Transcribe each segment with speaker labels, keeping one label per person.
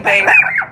Speaker 1: baby.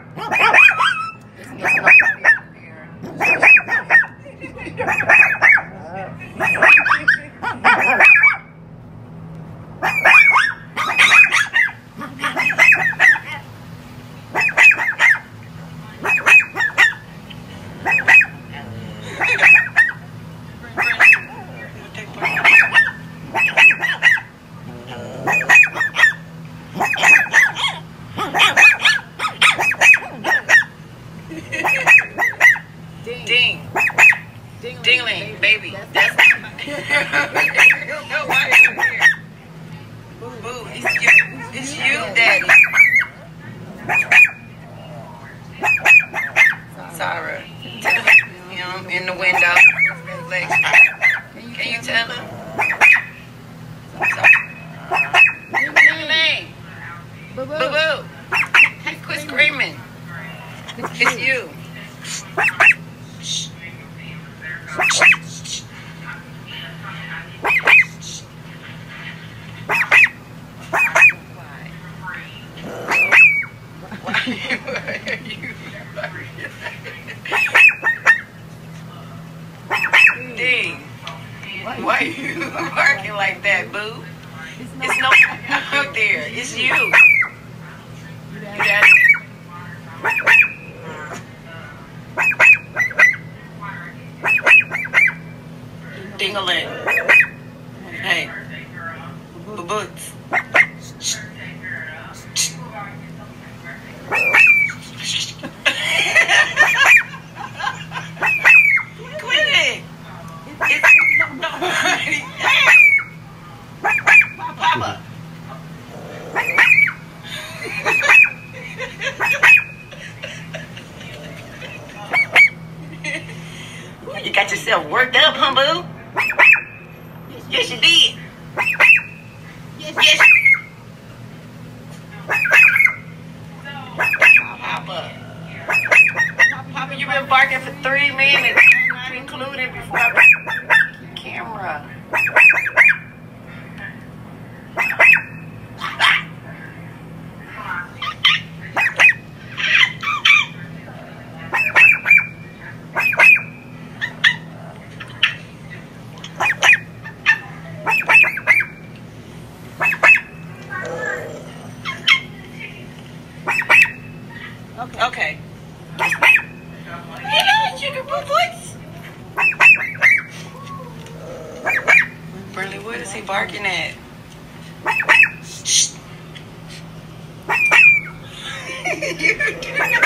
Speaker 1: Ding. Dingling, baby. That's nobody here. Boo, it's you, Daddy. Sarah, him in the window. Can you tell him? Name. Boo. Quit screaming. It's you. Ding. Why are you barking like that, boo? It's no out there. It's you. Daddy. Ding-a-ling. Hey. Boo-boots. Quit it. It's nobody. Papa. You got yourself worked up, huh, boo? Yes, you did. Yes. Papa, you've been barking for 3 minutes, not included before I the camera. Okay. Yeah, sugar boo-boots. Burley, what is he barking at? Shh. You do.